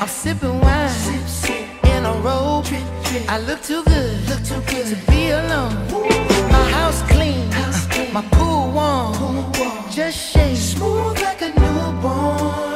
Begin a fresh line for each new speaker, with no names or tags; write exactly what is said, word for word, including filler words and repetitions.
I'm sipping wine
Sip, sip,
in a robe.
drip, drip.
I look too good,
Look too good
to be alone.
Ooh.
My house clean,
House clean.
my pool warm.
Pool warm.
Just shake
Smooth like a newborn.